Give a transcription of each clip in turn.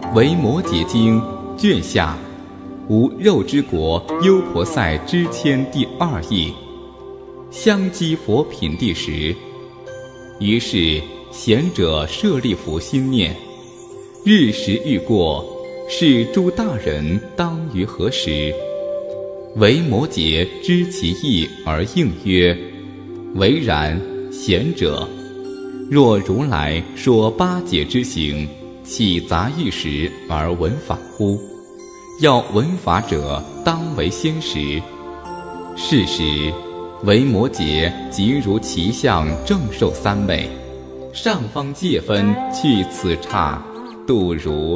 维摩诘经卷下无肉之国优婆塞支签第2义，香积佛品第10。于是贤者舍利弗心念：日时欲过，是诸大人当于何时？维摩诘知其意而应曰：唯然，贤者。若如来说8解之行，岂杂欲时而闻法乎？要闻法者，当为先时。是时，维摩诘即如其相正受3昧，上方界分去此刹，度如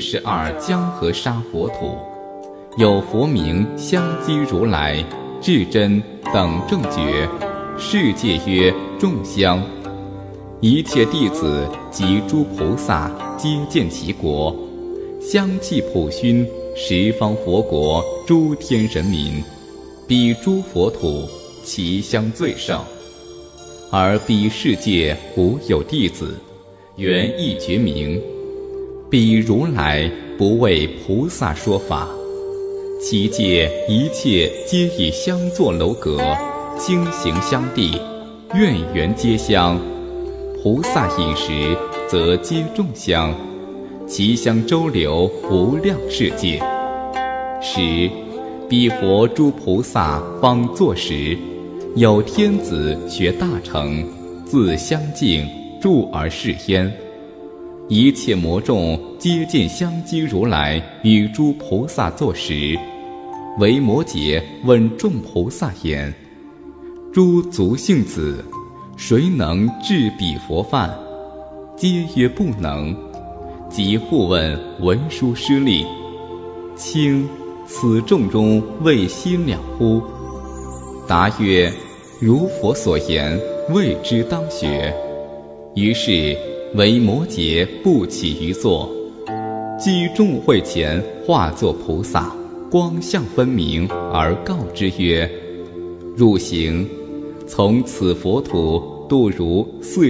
42江河沙佛土。有佛名香积如来、至真等正觉，世界曰众香。一切弟子及诸菩萨皆见其国，香气普熏十方佛国诸天人民，彼诸佛土其香最盛。而彼世界无有弟子，原亦觉明。彼如来不为菩萨说法，其界一切皆以香作楼阁，经行香地，愿缘皆香。菩萨饮食，则皆众香，其香周流无量世界。时，彼佛诸菩萨方坐时，有天子学大乘，自香境住而视焉。一切魔众皆见香积如来与诸菩萨坐时。维摩诘问众菩萨言：诸族姓子，谁能制彼佛犯？皆曰不能。即复问文殊师利：卿此众中未悉了乎？答曰：如佛所言，谓之当学。于是维摩诘不起于座，居众会前，化作菩萨，光相分明，而告之曰：汝行，从此佛土度如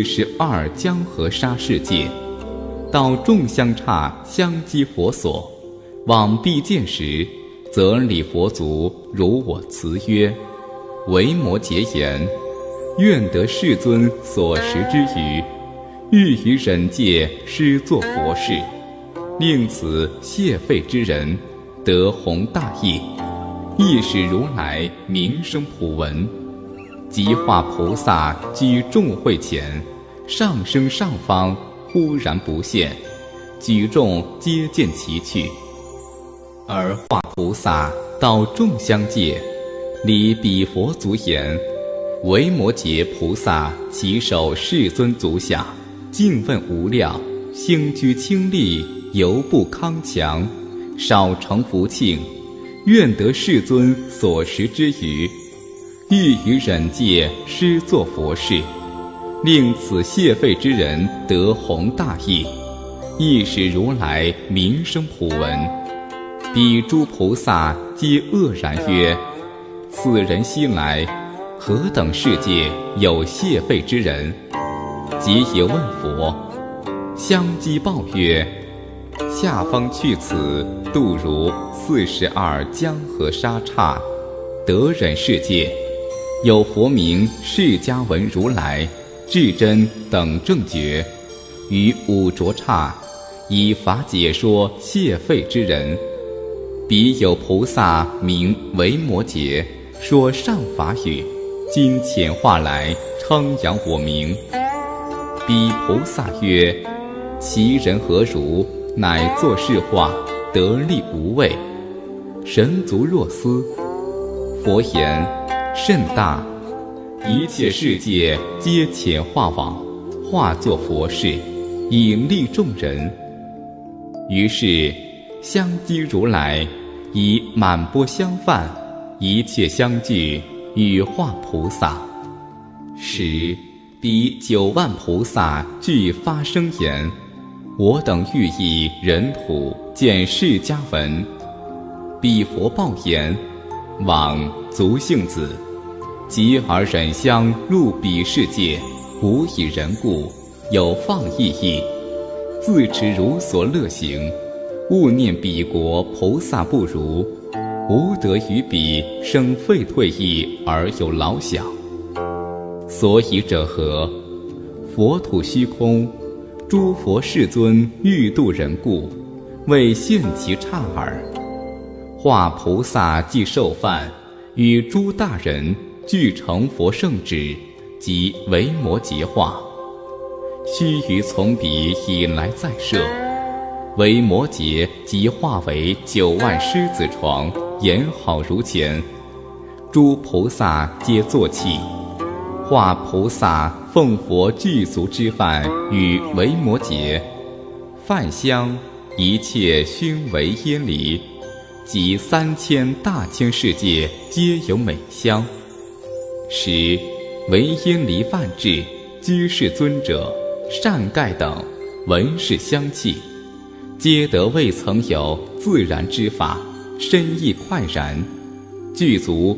42江河沙世界，到众香刹香积佛所，往必见时，则礼佛足，如我辞曰：维摩诘言，愿得世尊所食之余，欲于忍界施作佛事，令此谢废之人得弘大义，亦使如来名声普闻。即化菩萨居众会前，上升上方，忽然不现，举众皆见其去。而化菩萨到众香界，礼彼佛足言：维摩诘菩萨其手世尊足下，敬问无量，兴居清丽，犹不康强，少成福庆，愿得世尊所食之余，欲于忍界施作佛事，令此谢废之人得弘大义，亦使如来名声普闻。彼诸菩萨皆愕然曰：此人昔来，何等世界有谢废之人？即也问佛。香积报曰：下方去此，度如42江河沙刹，得忍世界，有佛名释迦文如来、至真等正觉，于五浊刹，以法解说谢废之人。彼有菩萨名维摩诘，说上法语，今遣化来，称扬我名。彼菩萨曰：其人何如？乃作是话，得力无畏，神足若斯。佛言：甚大，一切世界皆遣化往，化作佛事，以利众人。于是香积如来以满钵香饭，一切香具，与化菩萨。时彼9万菩萨俱发声言：我等欲以人土见释迦文。彼佛报言：往族姓子，即而忍香入彼世界，无以人故，有放逸意，自持如所乐行， 勿念彼国菩萨不如，无得于彼生废退意而有劳想。所以者何？佛土虚空，诸佛世尊欲度人故，为现其刹耳。化菩萨即受饭，与诸大人俱成佛圣旨，即维摩诘化。须臾从彼以来再设，维摩诘即化为9万狮子床，严好如前。诸菩萨皆坐讫。化菩萨奉佛具足之饭与维摩诘，饭香一切熏为烟离，即3000大千世界皆有美香。时为烟离饭至，居士尊者、善盖等闻是香气，皆得未曾有自然之法，深意快然，具足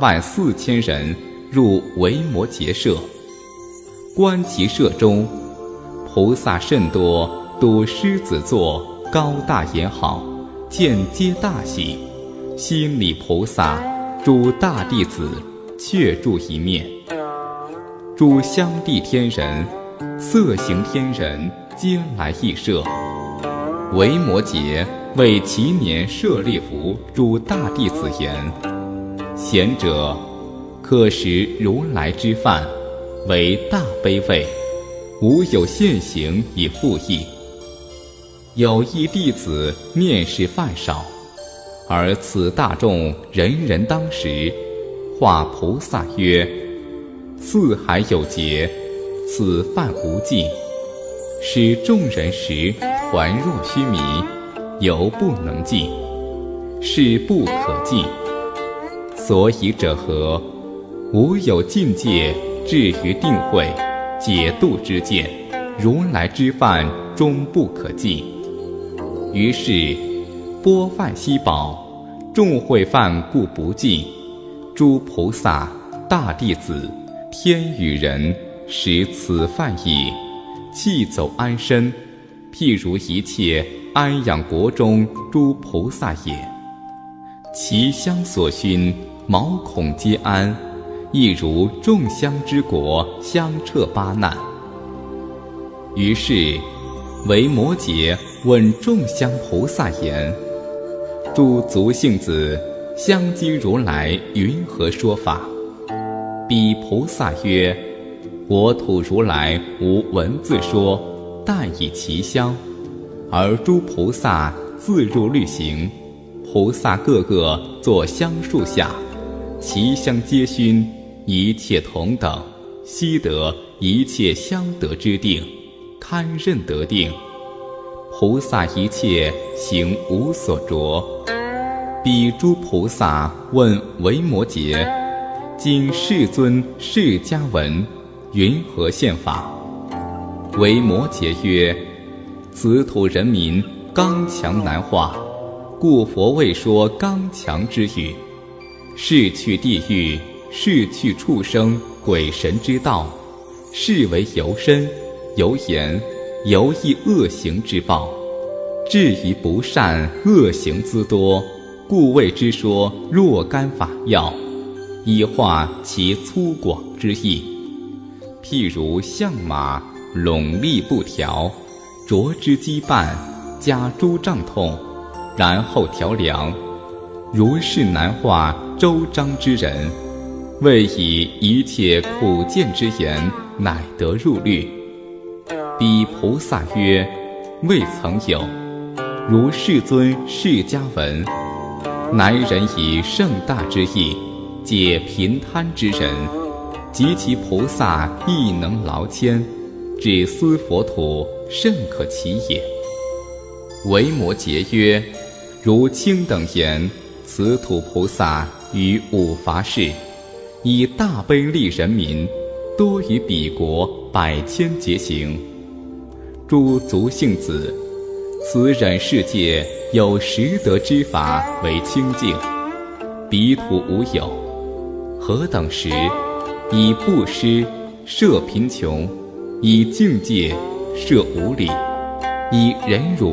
84000人入维摩诘舍。观其舍中，菩萨甚多，睹狮子座，高大严好，见皆大喜。心礼菩萨，诸大弟子却住一面。诸香地天人、色行天人皆来诣舍。维摩诘为其年舍利弗诸大弟子言：贤者，可食如来之饭，为大悲畏，无有现行以复议。有一弟子念食饭少，而此大众人人当食。化菩萨曰：四海有节，此饭无尽，使众人食，团若须弥，犹不能尽，是不可尽。所以者何？无有境界至于定慧解度之见，如来之饭终不可尽。于是钵饭稀饱，众会饭故不尽。诸菩萨、大弟子、天与人食此饭已，弃走安身，譬如一切安养国中诸菩萨也。其香所熏，毛孔皆安，亦如众香之国，香彻八难。于是维摩诘问众香菩萨言：诸足性子香积如来云何说法？彼菩萨曰：我土如来无文字说，但以其香。而诸菩萨自入律行，菩萨个个坐香树下，其香皆熏，一切同等，悉得一切相得之定，堪任得定。菩萨一切行无所着。彼诸菩萨问维摩诘：今世尊释迦文云何现法？维摩诘曰：此土人民刚强难化，故佛未说刚强之语。是去地狱，是去畜生鬼神之道，是为由身、由言、由意恶行之报。至于不善恶行资多，故谓之说若干法要，以化其粗广之意。譬如象马拢立不调，着之羁绊，加诸胀痛，然后调凉。如是难化周章之人，为以一切苦见之言，乃得入律。彼菩萨曰：未曾有。如世尊释迦文，乃人以盛大之意解贫贪之人，及其菩萨亦能劳谦，至斯佛土，甚可期也。维摩诘曰：如卿等言，此土菩萨于五伐世，以大悲利人民，多于彼国100千劫行。诸足性子，此忍世界有识得之法为清净，彼土无有。何等时？以布施摄贫穷，以境界摄无理，以忍辱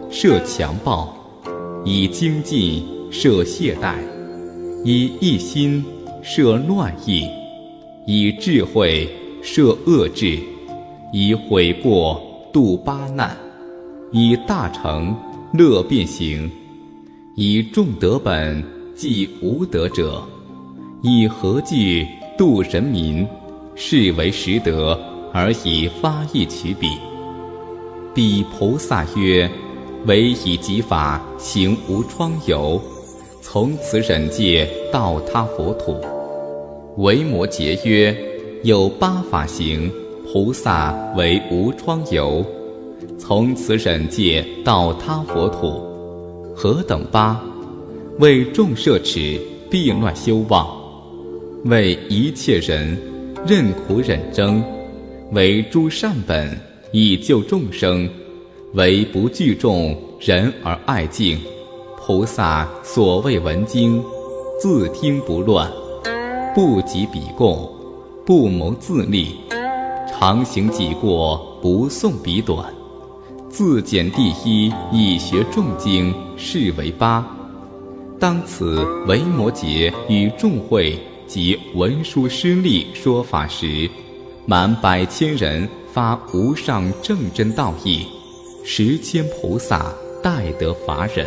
摄强暴，以精进摄懈怠，以一心摄乱意，以智慧摄恶智，以悔过度八难，以大成乐变形，以众德本济无德者，以和具度人民，是为实德，而以发意取彼。彼菩萨曰：唯以己法行无疮疣，从此忍戒到他佛土。维摩诘曰：有八法行，菩萨为无疮疣，从此忍戒到他佛土。何等八？为众摄持，避乱修妄；为一切人，任苦忍争；为诸善本，以救众生；为不惧众，人而爱敬。菩萨所谓闻经，自听不乱，不及彼供，不谋自利，常行己过，不诵彼短，自检第一，以学众经，是为八。当此维摩诘与众会及文殊师利说法时，满百千人发无上正真道义，10千菩萨代得法忍。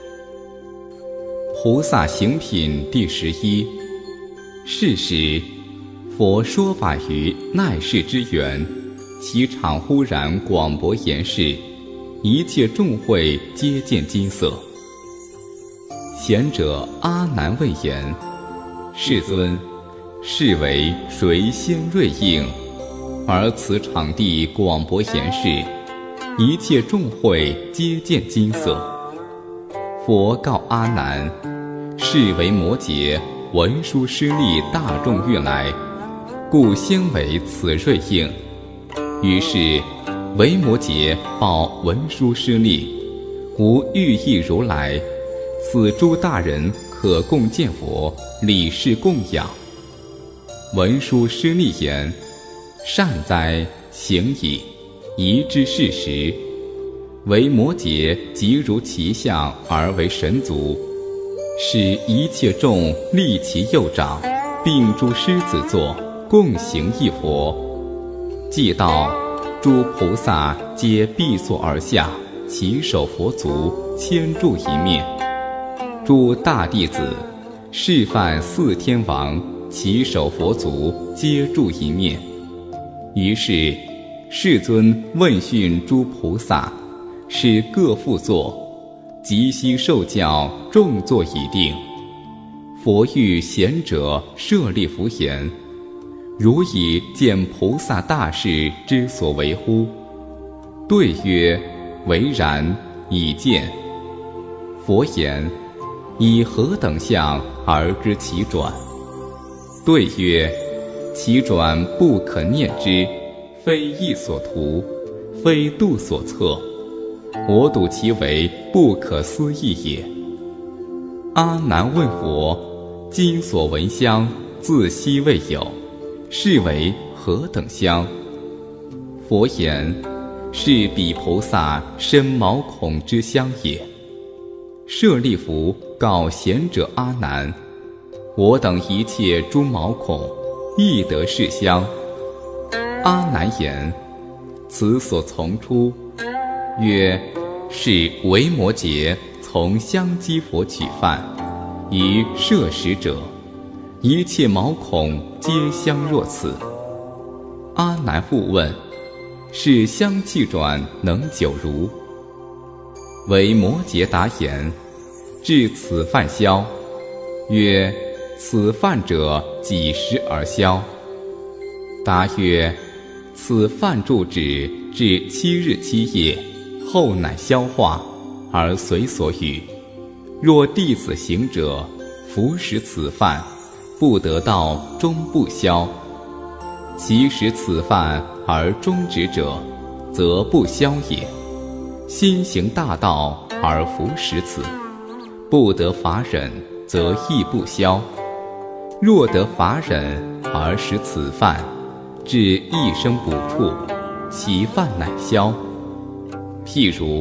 菩萨行品第11。是时，佛说法于奈世之园，其场忽然广博严饰，一切众会皆见金色。贤者阿难问言：世尊，是为谁先瑞应，而此场地广博严饰，一切众会皆见金色？佛告阿难：是为摩诘、文殊师利大众欲来，故先为此瑞应。于是维摩诘报文殊师利：吾欲意如来，此诸大人可共见佛，礼事供养。文殊师利言：善哉，行矣，宜之是时。维摩诘即如其相而为神足，使一切众立其右掌，并诸狮子座，共行一佛。既到，诸菩萨皆必坐而下，齐手佛足，牵住一面。诸大弟子示范4天王，齐手佛足，皆住一面。于是世尊问讯诸菩萨，使各复坐，即悉受教，众坐已定。佛欲贤者舍利弗言：如以见菩萨大事之所为乎？对曰：为然，已见。佛言：以何等相而知其转？对曰：其转不可念之，非意所图，非度所测，我睹其为不可思议也。阿难问佛：今所闻香，自昔未有，是为何等香？佛言：是彼菩萨身毛孔之香也。舍利弗告贤者阿难：我等一切诸毛孔，亦得是香。阿难言：此所从出。曰：是维摩诘从香积佛取饭，于摄食者，一切毛孔皆香若此。阿难复问：是香气转能久如？维摩诘答言：至此饭消。曰：此饭者几时而消？答曰：此饭住止至7日7夜，后乃消化，而随所语。若弟子行者，服食此饭，不得到终不消。其食此饭而终止者，则不消也。心行大道而服食此，不得法忍，则亦不消。若得法忍而食此饭，至一生补处，其饭乃消。譬如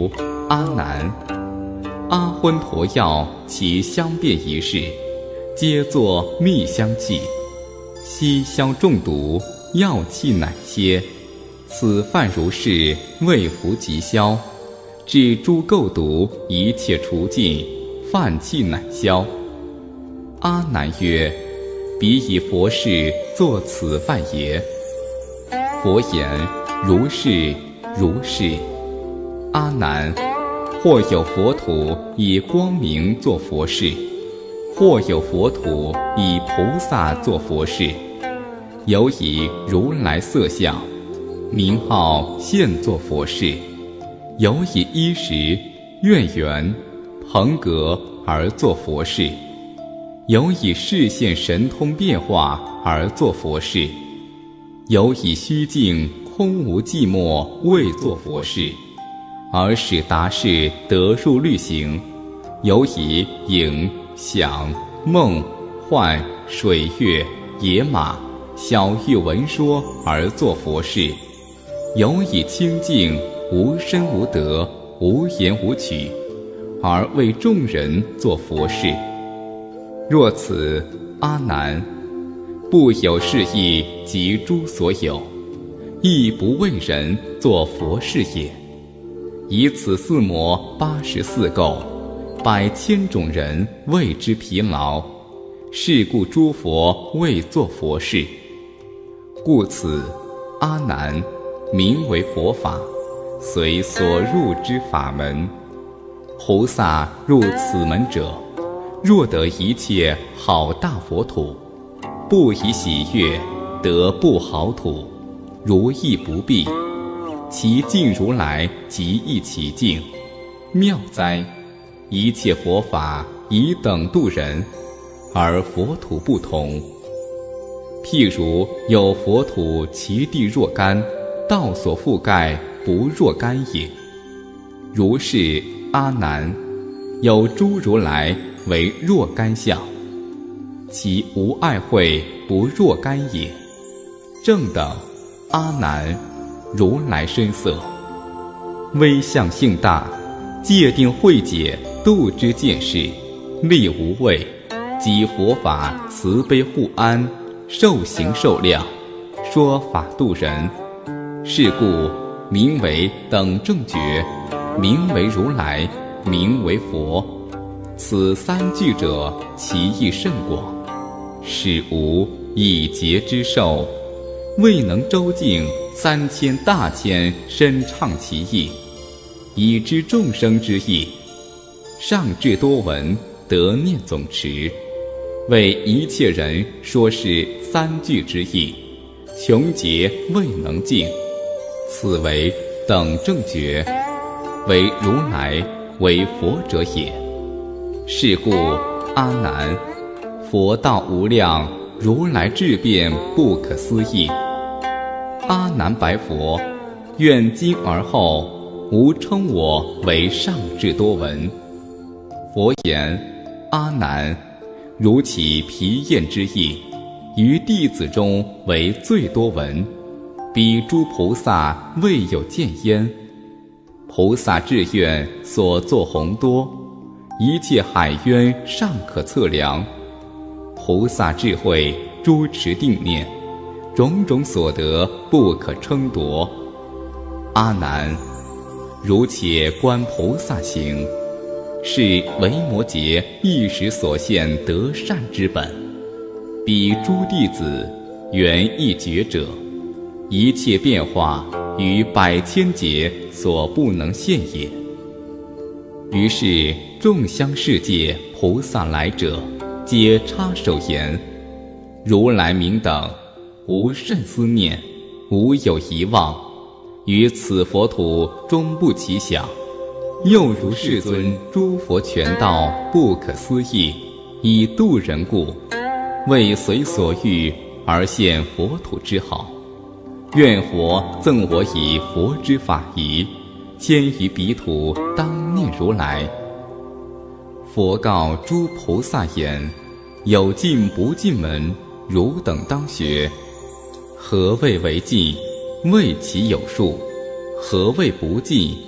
阿难，阿葨陀药其香辩一事，皆作蜜香气，悉消中毒，药气乃歇。此犯如是，未服即消，治诸垢毒，一切除尽，犯气乃消。阿难曰：彼以佛事作此犯也。佛言：如是，如是。阿难，或有佛土以光明作佛事，或有佛土以菩萨作佛事，有以如来色相名号现作佛事，有以衣食愿缘朋格而作佛事，有以视现神通变化而作佛事，有以虚静空无寂寞未作佛事，而使达士得入律行，有以影响梦幻水月野马小喻文说而作佛事，有以清净无身无得无言无曲而为众人作佛事。若此，阿难，不有是意及诸所有，亦不为人作佛事也。以此四魔84垢，百千种人为之疲劳，是故诸佛未作佛事。故此，阿难，名为佛法，随所入之法门。菩萨入此门者，若得一切好大佛土，不以喜悦，得不好土，如意不弊，其境如来即亦其境。妙哉！一切佛法以等度人，而佛土不同。譬如有佛土，其地若干，道所覆盖不若干也。如是，阿难，有诸如来为若干相，其无碍慧不若干也。正等，阿难，如来身色，威相性大，界定慧解，度之见识，力无畏，即佛法慈悲护安，受行受量，说法度人。是故名为等正觉，名为如来，名为佛。此三句者，其义甚广，使无一劫之寿，未能周尽3000大千深畅其意，以知众生之意。上至多闻，得念总持，为一切人说是三句之意，穷劫未能尽。此为等正觉，为如来为佛者也。是故阿难，佛道无量，如来智辩不可思议。阿难白佛：愿今而后，吾称我为上至多闻。佛言：阿难，如其疲厌之意，于弟子中为最多闻，彼诸菩萨未有见焉。菩萨志愿所作宏多，一切海渊尚可测量。菩萨智慧诸持定念，种种所得不可称夺。阿难，如且观菩萨行，是维摩诘一时所现得善之本。彼诸弟子原一觉者，一切变化于百千劫所不能现也。于是众相世界菩萨来者，皆插手言：如来名等，无甚思念，无有遗忘，于此佛土终不其想。又如世尊诸佛全道不可思议，以度人故，为随所欲而现佛土之好。愿佛赠我以佛之法仪，迁于彼土，当念如来。佛告诸菩萨言：有进不进门，汝等当学。何谓为进？谓其有数。何谓不进？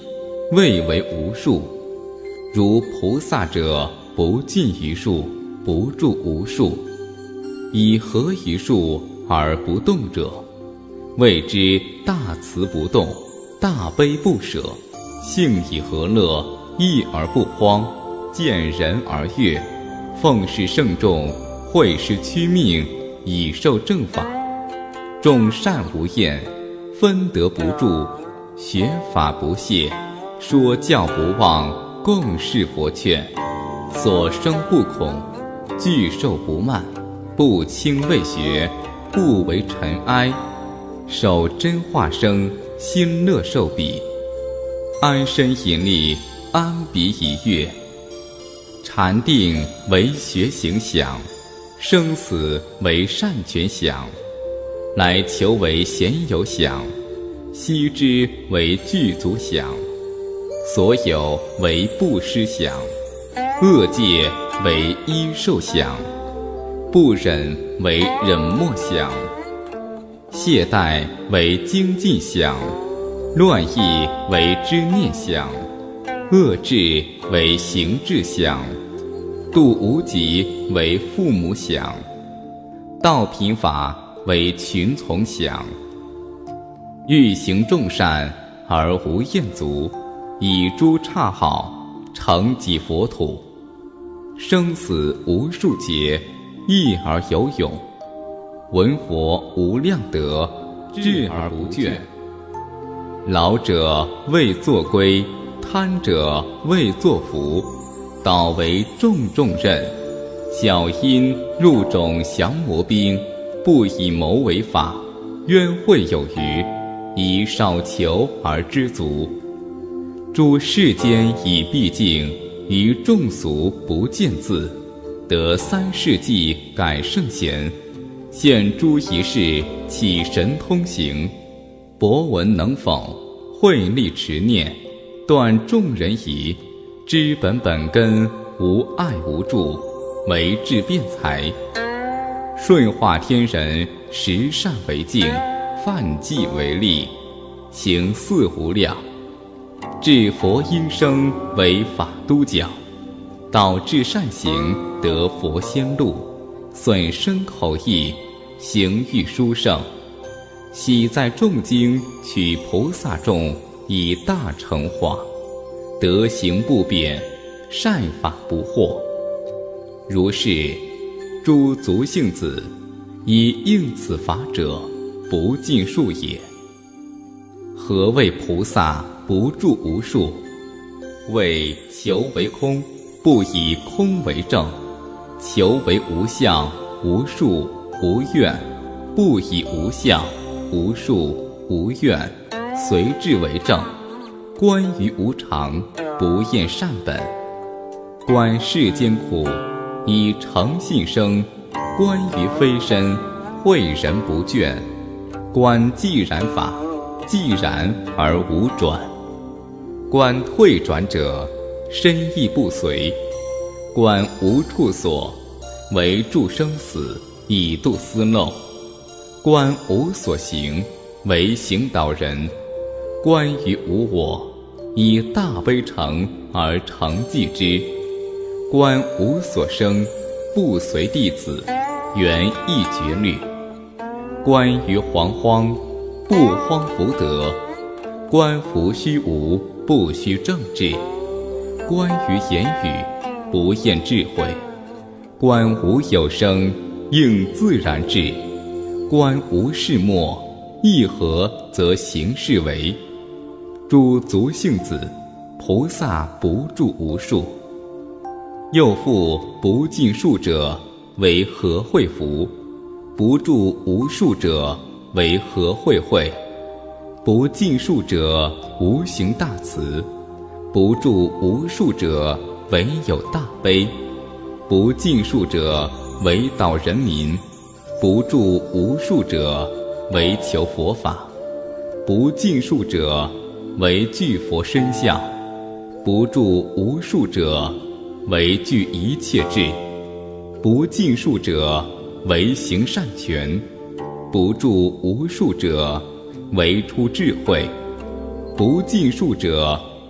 谓为无数。如菩萨者，不尽于数，不住无数。以合于数而不动者，谓之大慈不动，大悲不舍，性以和乐，义而不荒，见人而悦，奉事圣众，会师屈命，以受正法。众善无厌，分得不住，学法不懈，说教不忘，共事佛劝。所生不恐，具受不慢，不轻未学，不为尘埃。守真化生，心乐受彼。安身引力，安彼以悦。禅定为学行想，生死为善权想。来求为闲有想，悉之为具足想。所有为布施想，恶戒为依受想，不忍为忍默想，懈怠为精进想，乱意为知念想，恶智为行智想，度无极为父母想，道品法为群从想。欲行众善而无厌足，以诸刹好，成己佛土。生死无数劫，益而有永。闻佛无量德，智而不倦。劳者为作归，贪者为作福。导为重重任，小因入种降魔兵，不以谋为法，冤会有余，以少求而知足。诸世间以毕竟，于众俗不见字，得三世纪改圣贤。现诸一事，起神通行。博闻能否，慧力持念，断众人疑。知本本根，无爱无助，为智辩才。顺化天人，实善为镜，犯忌为例，行四无量。至佛音声，为法都教。导致善行，得佛先路。损身口意，行欲殊胜。喜在众经，取菩萨众，以大成化。德行不变，善法不惑。如是，诸族性子，以应此法者，不尽数也。何谓菩萨不住无数？谓求为空，不以空为正；求为无相、无数、无愿，不以无相、无数、无愿，随智为正。观于无常，不厌善本。观世间苦，以诚信生；观于非身，诲人不倦。观既然法，既然而无转。观退转者，身意不随。观无处所，为助生死，以度思漏。观无所行，为行导人。观于无我，以大悲诚而成继之。观无所生，不随弟子，原意绝律。观于惶荒，不荒福德。观福虚无，不虚正治。观于言语，不厌智慧。观无有生，应自然治。观无事末，一合则行事为。诸族性子，菩萨不住无数。又复不尽数者，为和会福；不住无数者，为和会会。不尽数者，无行大慈；不住无数者，唯有大悲。不尽数者，为导人民；不住无数者，为求佛法；不尽数者，为具佛身相；不住无数者，为具一切智；不尽数者，为行善权；不住无数者，为出智慧；不尽数者，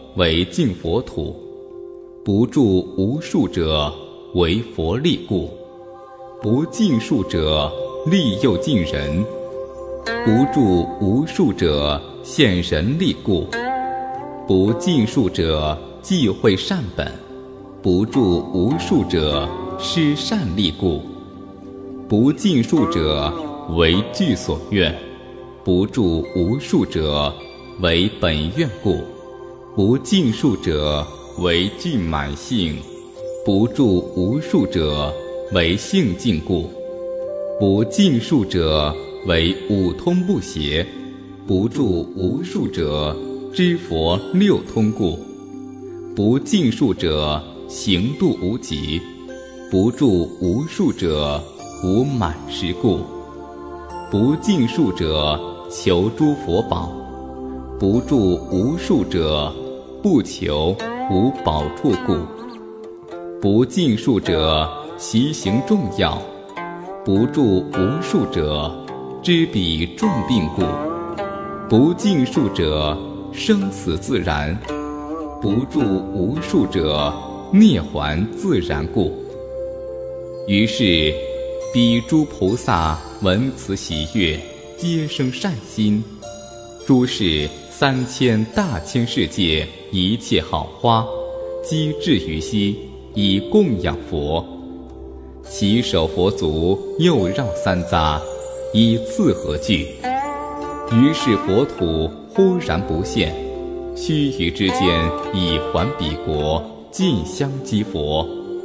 为净佛土；不住无数者，为佛力故；不尽数者，利诱近人；不住无数者，现人力故；不尽数者，忌讳善本；不住无数者，施善力故；不尽数者，为具所愿；不住无数者，为本愿故；不尽数者，为具满性；不住无数者，为性尽故；不尽数者，为五通不邪；不住无数者，知佛六通故；不尽数者，行度无极；不住无数者，无满实故；不尽数者，求诸佛宝；不住无数者，不求无宝处故；不尽数者，习行重要；不住无数者，知彼重病故；不尽数者，生死自然；不住无数者，涅槃自然故。于是彼诸菩萨闻此喜悦，皆生善心。诸是3000大千世界一切好花，积至于悉，以供养佛。其手佛足又绕三匝，以次合具。于是佛土忽然不现，须臾之间，已还彼国，尽香积佛。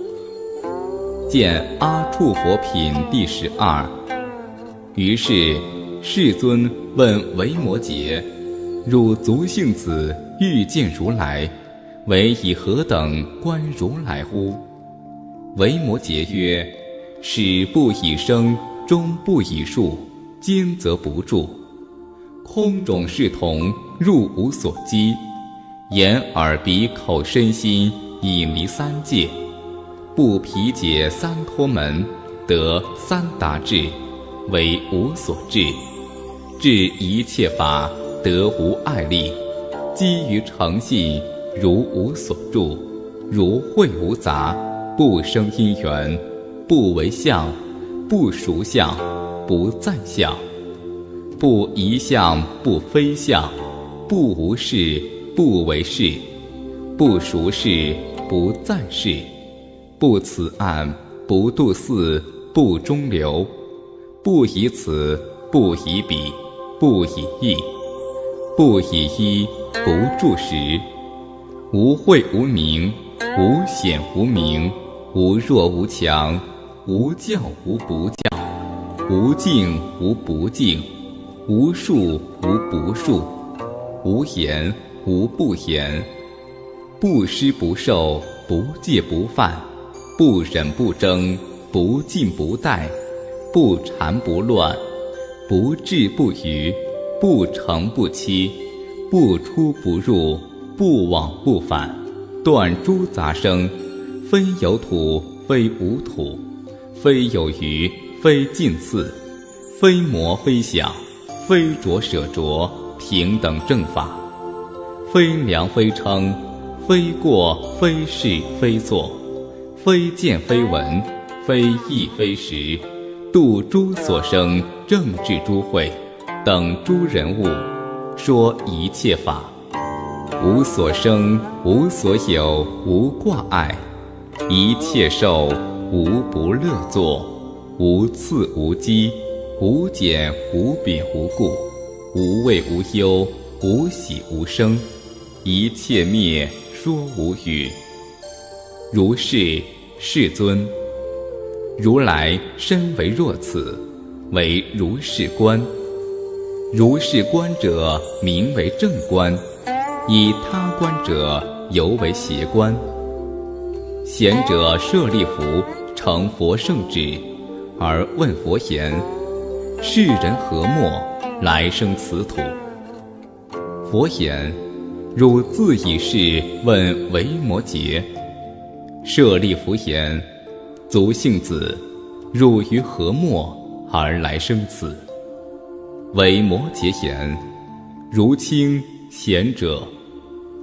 见阿处佛品第12。于是世尊问维摩诘：汝足性子欲见如来，唯以何等观如来乎？维摩诘曰：始不以生，终不以数，今则不住。空种视同，入无所积。眼耳鼻口身心，已离三界。不疲解三脱门，得三达智，为无所至。至一切法，得无碍力。基于诚信，如无所住，如慧无杂，不生因缘，不为相，不属相，不暂相，不疑相，不非相，不无事，不为事，不属事，不暂事，不此岸，不度肆，不中流，不以此，不以彼，不以异，不以一，不住时。无慧无明，无显无明，无弱无强，无教无不教，无静无不静，无数无不数，无言无不言，不施不受，不戒不犯，不忍不争，不进不怠，不缠不乱，不智不愚，不成不欺，不出不入，不往不返，断诸杂生，非有土，非无土，非有余，非尽似，非魔非想，非着舍着，平等正法，非量非称，非过非是非错，非见非闻，非义非实，度诸所生，正治诸慧，等诸人物，说一切法。无所生，无所有，无挂碍，一切受，无不乐作，无次无积，无减无贬无故，无畏无忧，无喜无生，一切灭，说无语。如是，世尊，如来身为若此，为如是观。如是观者，名为正观；以他观者，犹为邪观。贤者舍利弗成佛圣旨，而问佛言：世人何末来生此土？佛言：汝自以是问维摩诘。舍利弗言：足性子，汝于何末而来生此？维摩诘言：如卿贤者，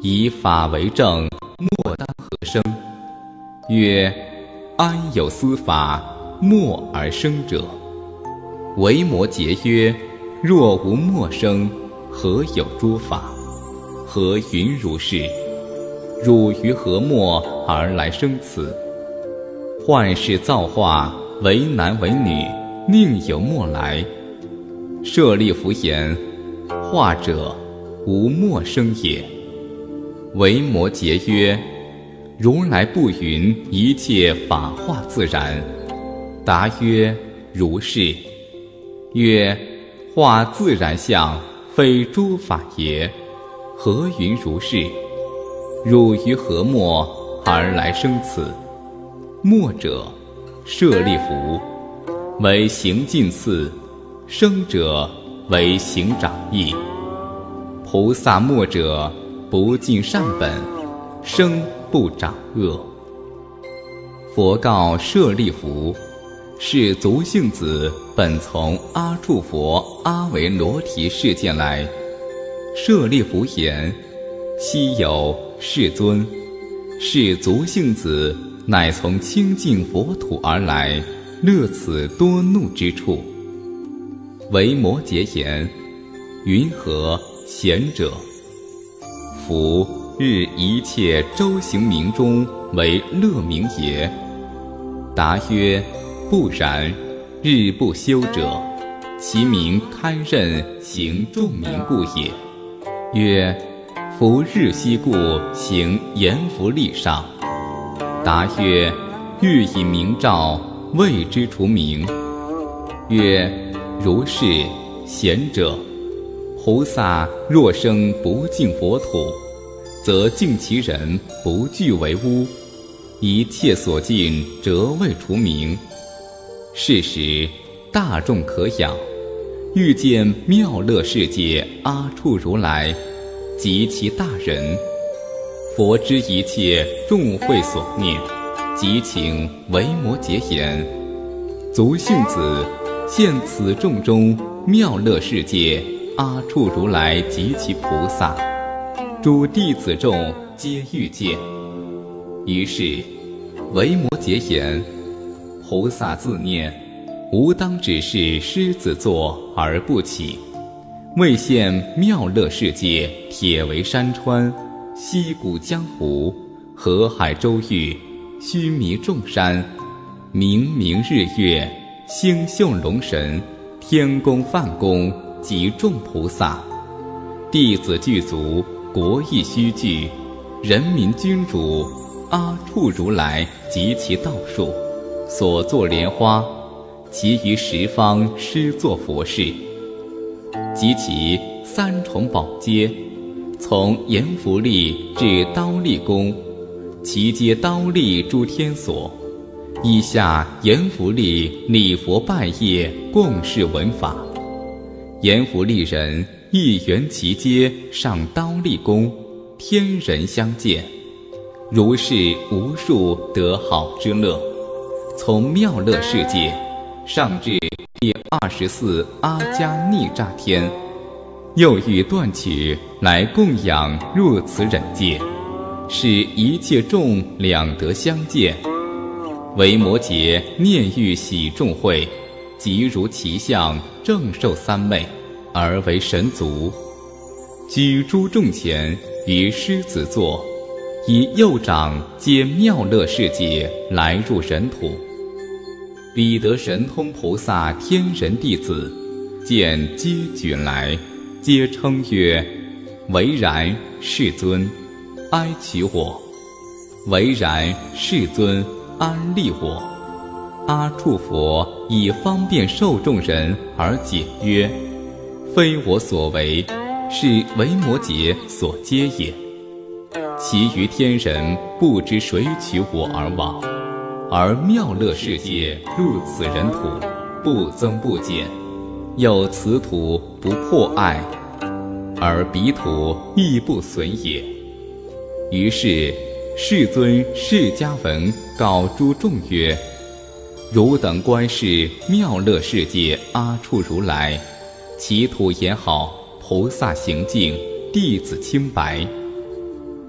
以法为政，莫当何生？曰：安有司法，默而生者？维摩诘曰：若无默生，何有诸法？何云如是？汝于何默而来生此？幻世造化，为男为女，宁有默来？舍利弗言：化者，无默生也。维摩诘曰：如来不云一切法化自然。答曰：如是。曰：化自然相，非诸法也。何云如是？汝于何默而来生此？默者，舍利弗，为行近次；生者，为行长义。菩萨默者，不尽善本，生不长恶。佛告舍利弗：是足性子本从阿处佛阿维罗提世界来。舍利弗言：昔有世尊，是足性子乃从清净佛土而来，乐此多怒之处。维摩诘言：云何贤者？夫日一切周行名中为乐名也。答曰：不然，日不休者，其名堪任行众名故也。曰：夫日息故行阎浮利上。答曰：欲以明照，谓之除名。曰：如是，贤者。菩萨若生不净佛土，则净其人不惧为污，一切所尽，则谓除名。是时，大众可仰，欲见妙乐世界阿处如来及其大人。佛知一切众会所念，即请维摩诘言：足性子现此众中妙乐世界阿处如来及其菩萨，诸弟子众皆欲见。于是维摩诘言：菩萨自念，吾当只是狮子座而不起，为现妙乐世界，铁围山川，溪谷江湖，河海洲域，须弥众山，明明日月，星宿龙神，天宫梵宫及众菩萨，弟子具足，国邑须具，人民君主，阿处如来及其道术，所作莲花，其余十方施作佛事，及其三重宝阶，从阎浮利至刀立宫，其皆刀立诸天所，以下阎浮利礼佛拜谒，共事闻法。阎浮利人一缘其阶上刀立宫，天人相见，如是无数得好之乐。从妙乐世界上至第24阿迦尼吒天，又欲断取来供养入此忍界，使一切众两得相见。维摩诘念欲喜众会，即如其相正受三昧，而为神足，居诸众前于狮子座，以右掌接妙乐世界来入人土。彼得神通菩萨天人弟子见皆举来，皆称曰：唯然，世尊，哀取我；唯然，世尊，安立我。阿处佛以方便受众人而解曰：非我所为，是维摩诘所接也。其余天人不知谁取我而往，而妙乐世界入此人土，不增不减，有此土不破爱，而彼土亦不损也。于是世尊释迦文告诸众曰：汝等观视妙乐世界阿处如来，其土也好，菩萨行径，弟子清白。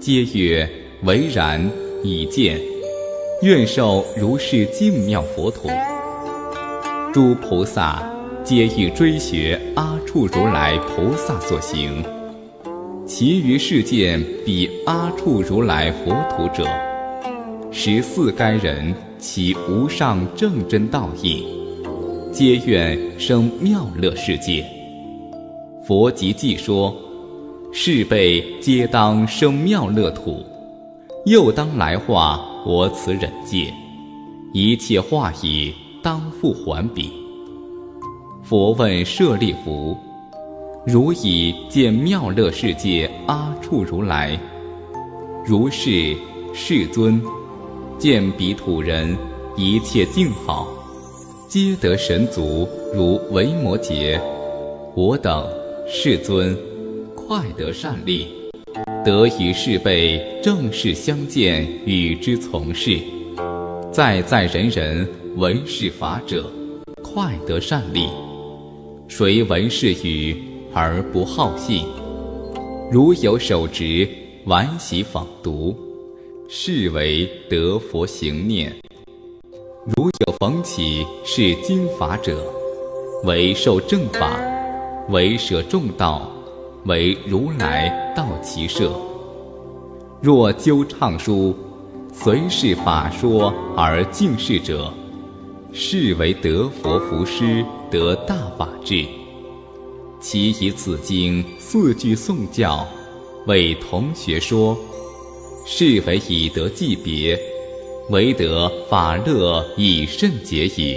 皆曰唯然，已见，愿受如是净妙佛土。诸菩萨皆欲追学阿处如来菩萨所行，其余世见彼阿处如来佛土者，14该人其无上正真道义，皆愿生妙乐世界。佛即记说，是辈皆当生妙乐土，又当来化我此忍界，一切化已，当复还彼。佛问舍利弗：如已见妙乐世界阿处如来？如是，世尊。见彼土人一切净好，皆得神足，如维摩诘。我等世尊，快得善利，得与是辈正式相见，与之从事。在在人人闻是法者，快得善利。谁闻是语而不好信？如有手执玩习访读，是为得佛行念。如有逢起是经法者，为受正法，为舍众道，为如来道其舍。若究唱书，随是法说而敬事者，是为得佛福施，得大法智。其以此经4句诵教，为同学说，是为以得记别，唯得法乐以甚解矣。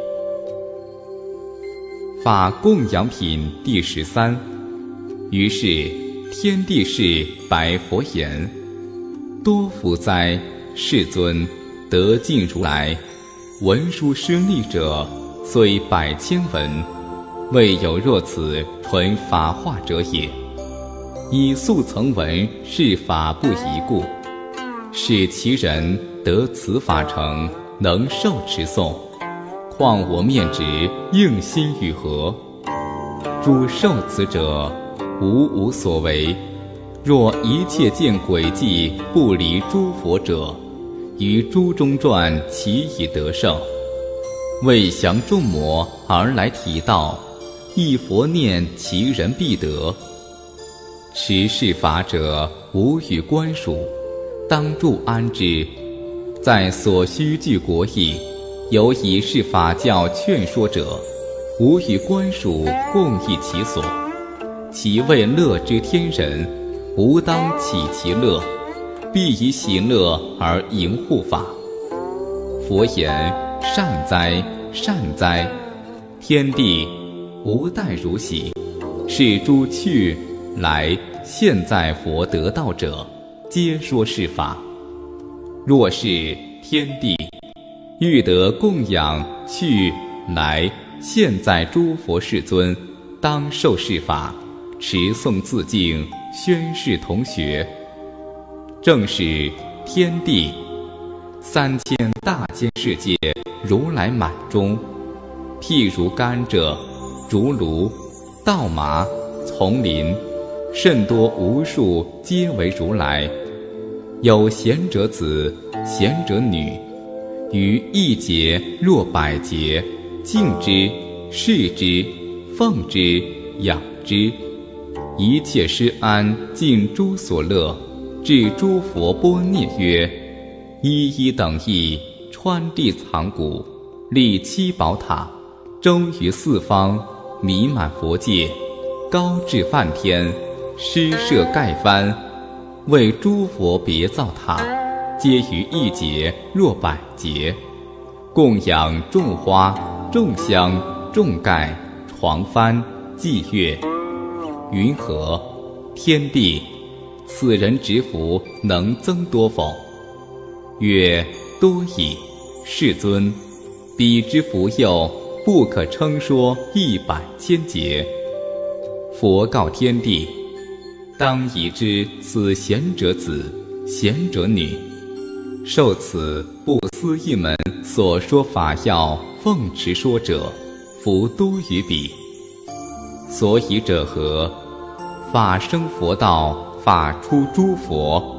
法供养品第13。于是天地士白佛言：多福哉，世尊！得尽如来文殊师利者，虽100千文，未有若此纯法化者也。以素曾闻是法不疑故，使其人得此法成，能受持诵。况我面直应心与何？诸受此者，无所为。若一切见轨迹不离诸佛者，于诸中传其以得胜。为降众魔而来体道，一佛念其人必得。持是法者，无与官属，当助安之。在所需具国邑，有以是法教劝说者，无与官属共议其所。其为乐之天人，吾当起其乐，必以喜乐而迎护法。佛言：善哉，善哉！天地吾待如喜，是诸去来现在佛得道者，皆说是法。若是天地欲得供养去来现在诸佛世尊，当受是法，持诵自敬，宣示同学。正是天地3000大千世界，如来满中。譬如甘蔗、竹庐、稻麻、丛林，甚多无数，皆为如来。有贤者子，贤者女，于一节若100节，敬之，视之，奉之，养之。一切施安，尽诸所乐，至诸佛波涅曰：一一等义，穿地藏谷，立7宝塔，周于4方，弥满佛界，高至梵天，施设盖幡，为诸佛别造塔，皆于一节若100节，供养众花、众香、众盖、床幡、祭乐。云何？天地，此人执福能增多否？曰：多矣。世尊，彼之福佑，不可称说100千劫。佛告天地：当以知此贤者子、贤者女，受此不思议门所说法要，奉持说者，福多于彼。所以者何？法生佛道，法出诸佛，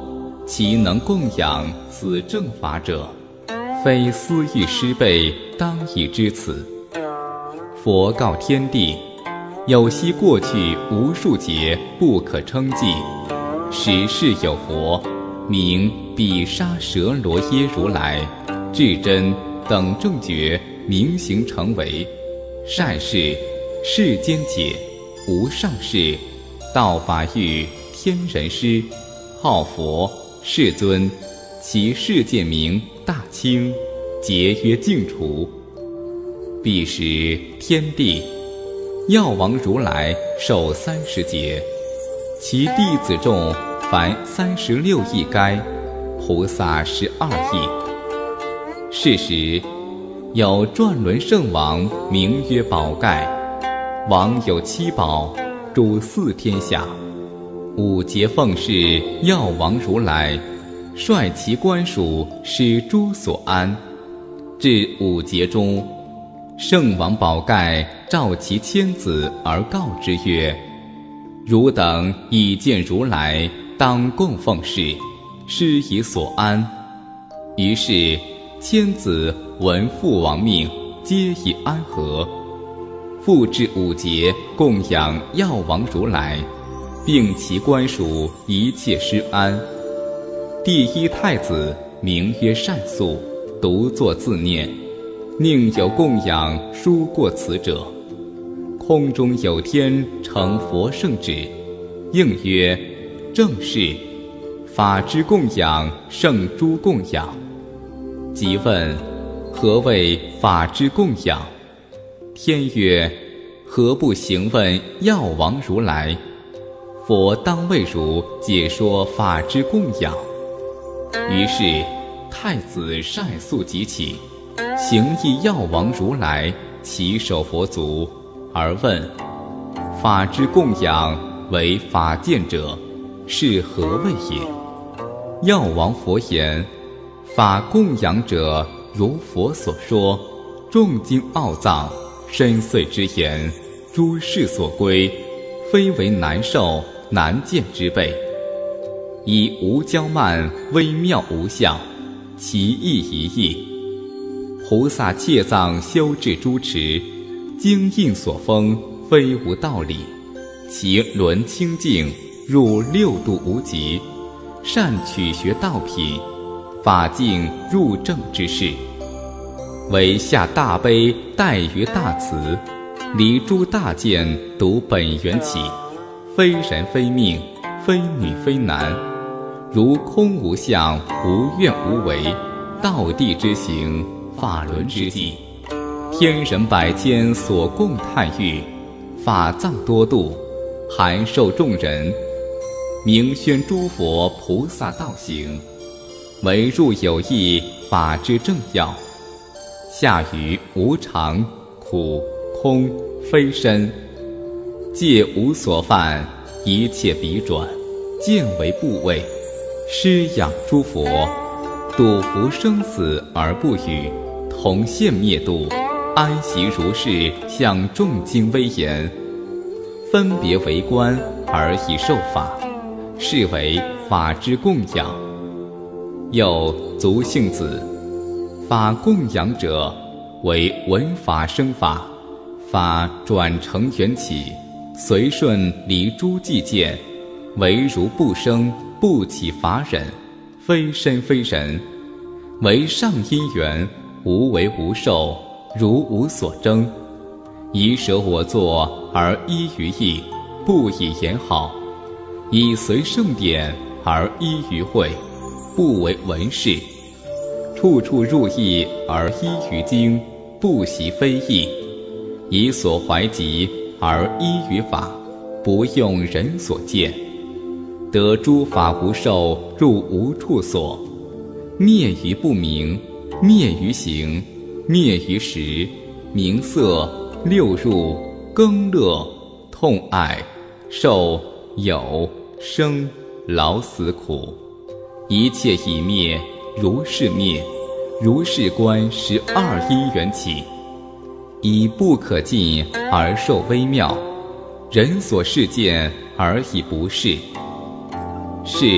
其能供养此正法者，非私欲施备当以知此。佛告天地，有昔过去无数劫不可称计，时世有佛，名毗沙舍罗耶如来，至真等正觉明行成为，善事世间解，无上士，道法欲天人师，号佛世尊，其世界名大清，节约净除。彼时天地药王如来受30劫，其弟子众凡36亿该，菩萨12亿。是时有转轮圣王，名曰宝盖，王有7宝，主4天下。5劫奉侍药王如来，率其官属使诸所安。至5劫中，圣王宝盖召其千子而告之曰：汝等已见如来，当供奉事，施以所安。于是千子闻父王命，皆以安和。复至5劫，供养药王如来，并其官属一切施安。第一太子名曰善宿，独坐自念，宁有供养书过此者。空中有天成佛圣旨，应曰：正是。法之供养胜诸供养。即问：何谓法之供养？天曰：何不行问药王如来？佛当为汝解说法之供养。于是太子善宿即起，行诣药王如来，稽首佛足，而问：法之供养为法见者，是何谓也？药王佛言：法供养者，如佛所说，众经奥藏，深邃之言，诸事所归，非为难受难见之辈。以无骄慢，微妙无相，其意一义。菩萨切藏修治诸持，经印所封，非无道理。其伦清净，入6度无极，善取学道品，法境入正之事。唯下大悲，待于大慈，离诸大见，独本源起，非人非命，非女非男，如空无相，无愿无为，道地之行，法轮之际，天人百千所共叹誉，法藏多度，含受众人，明宣诸佛菩萨道行，唯入有益法之正要。下于无常、苦、空、非身，戒无所犯，一切彼转，见为部位，施养诸佛，睹伏生死而不语，同现灭度，安息如是，享众经威严，分别为观而以受法，是为法之供养。又足性子，法供养者，为闻法生法，法转成缘起，随顺离诸寂见，唯如不生不起法忍，非身非人，为上因缘，无为无受，如无所争。以舍我作而依于义，不以言好；以随圣典而依于会，不为文士。处处入义而依于经，不习非义；以所怀集而依于法，不用人所见。得诸法无受，入无处所，灭于不明，灭于行，灭于识，名色、六入、更乐、痛爱、受、有、生、老死苦，一切已灭，如是灭，如是观12因缘起，以不可尽而受微妙，人所视见而以不是。是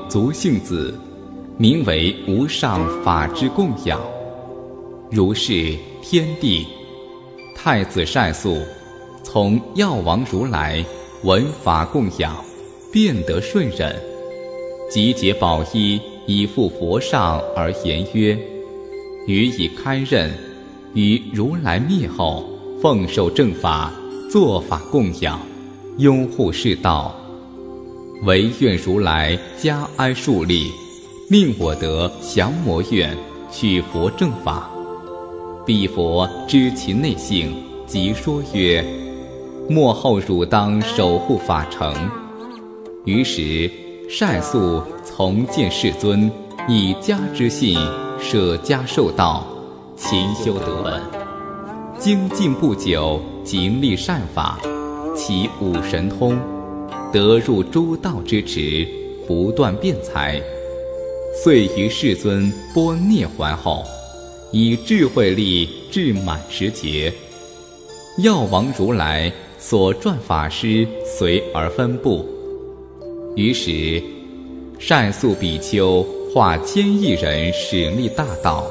足性子，名为无上法之供养。如是天地，太子善素从药王如来闻法供养，便得顺忍，集结宝衣，以赴佛上而言曰：予以堪任，于如来灭后，奉受正法，作法供养，拥护世道。唯愿如来加安树立，令我得降魔愿，取佛正法。彼佛知其内性，即说曰：末后汝当守护法成。于是善素从见世尊，以家之信，舍家受道，勤修得本。精进不久，尽力善法，其五神通，得入诸道之池，不断辩才。遂于世尊般涅还后，以智慧力至满10劫。药王如来所传法师随而分布。于是善素比丘化1000亿人使立大道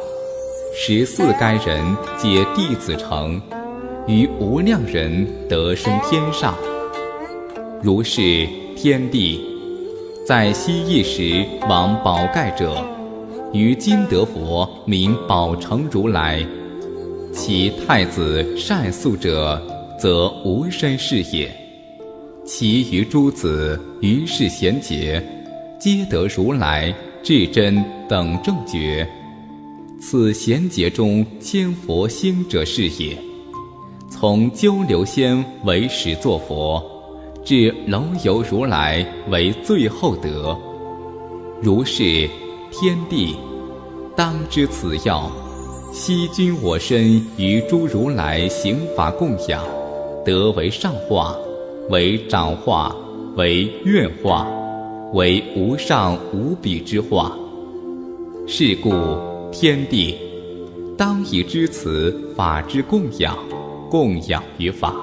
，14该人皆弟子成，于无量人得生天上。如是天地，在昔一时王宝盖者，于今得佛名宝成如来。其太子善素者，则无身是也。其余诸子于是贤劫，皆得如来至真等正觉。此贤劫中千佛兴者是也。从鸠留仙为始作佛，至楼游如来为最后得。如是天地，当知此要。悉均我身于诸如来行法供养，得为上化，为长化，为愿化，为无上无比之化。是故天地当以知此法之供养，供养于法。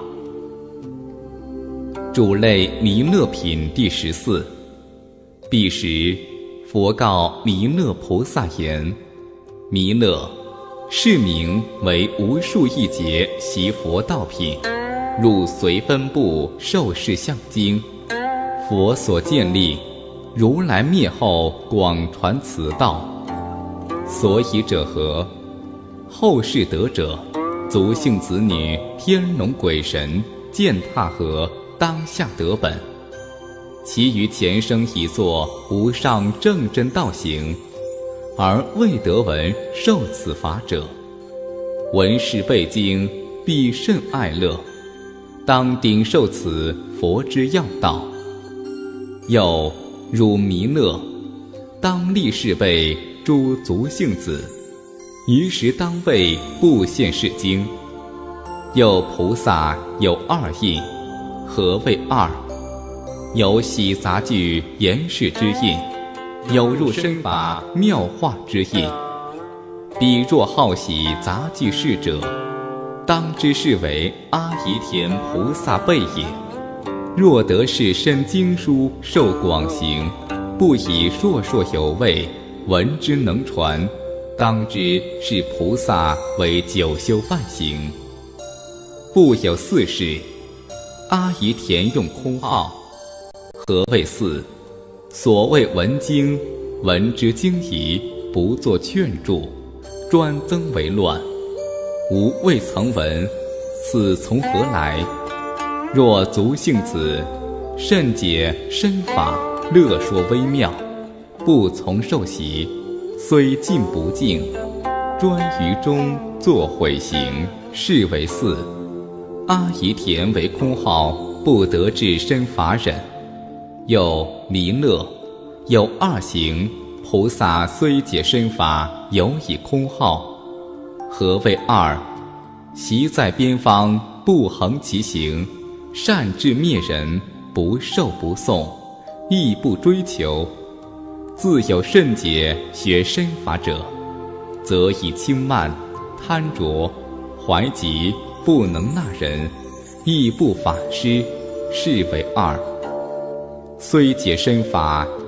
主类弥勒品第14。彼时佛告弥勒菩萨言：弥勒，是名为无数亿劫习佛道品，入随分部受事相经。佛所建立，如来灭后广传此道。所以者何？后世得者，族姓子女、天龙鬼神践踏合，当下得本。其余前生已作无上正真道行，而未得闻受此法者，闻是背经，必甚爱乐，当顶受此佛之要道。又汝弥勒，当立是辈诸族姓子，于时当为布现是经。又菩萨有2印，何谓2？有喜杂具言示之印，有入身法妙化之印。彼若好喜杂具事者，当知是为阿姨田菩萨辈也。若得是身经书受广行，不以烁烁有味，闻之能传，当知是菩萨为久修万行。复有4事，阿姨田用空号。何谓4？所谓闻经，闻之经疑，不作劝助，专增为乱。吾未曾闻，此从何来？若族姓子，甚解身法，乐说微妙，不从受习，虽尽不敬，专于中作毁行，是为4。阿姨田为空号，不得至身法忍。又弥勒，有2行，菩萨虽解身法，犹以空号。何谓2？习在边方，不恒其行，善智灭人，不受不诵，亦不追求。自有甚解学身法者，则以轻慢、贪着、怀疾，不能纳人，亦不法师，是为2。虽解身法，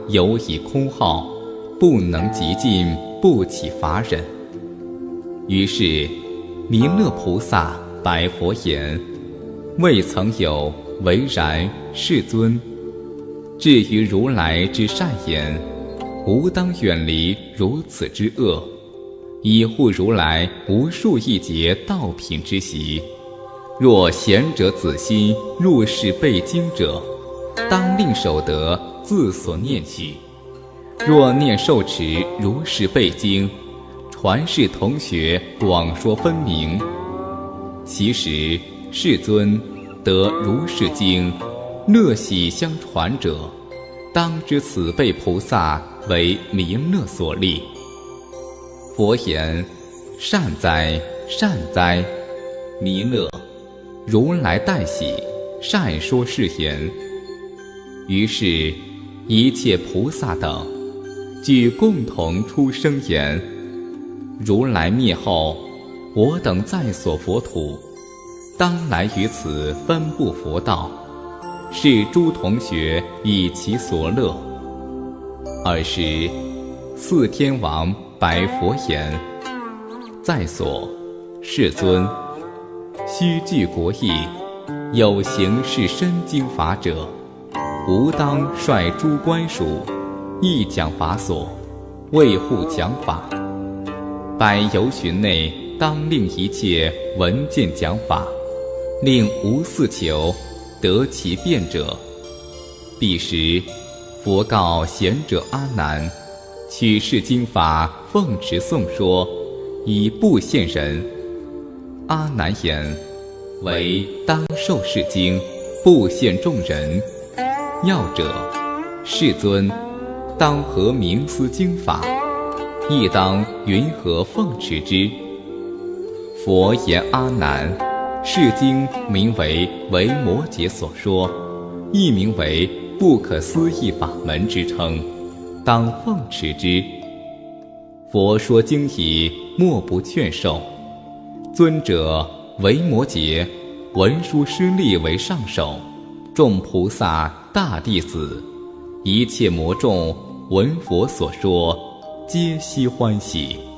犹以空耗，不能极尽，不起法忍。于是弥勒菩萨白佛言：未曾有，唯然，世尊。至于如来之善言，吾当远离如此之恶，以护如来无数亿劫道品之习。若贤者子心入世背经者，当令守得自所念许。若念受持如是背经，传世同学广说分明。其实世尊得如是经，乐喜相传者，当知此辈菩萨为弥勒所立。佛言：善哉，善哉！弥勒，如来代喜，善说是言。于是一切菩萨等俱共同出声言：如来灭后，我等在所佛土，当来于此分布佛道，是诸同学以其所乐。尔时四天王白佛言：在所，世尊，须具国义，有行是深经法者，吾当率诸官属，一讲法所，为护讲法。百由旬内，当令一切闻见讲法，令无四求得其便者。彼时佛告贤者阿难，取是经法奉持诵说，以不现人。阿难言：唯当受是经，不现众人。要者，世尊，当何名思经法？亦当云何奉持之？佛言：阿难，是经名为维摩诘所说，亦名为不可思议法门之称，当奉持之。佛说经已，莫不劝受。尊者维摩诘文殊师利为上首，众菩萨大弟子，一切魔众闻佛所说，皆悉欢喜。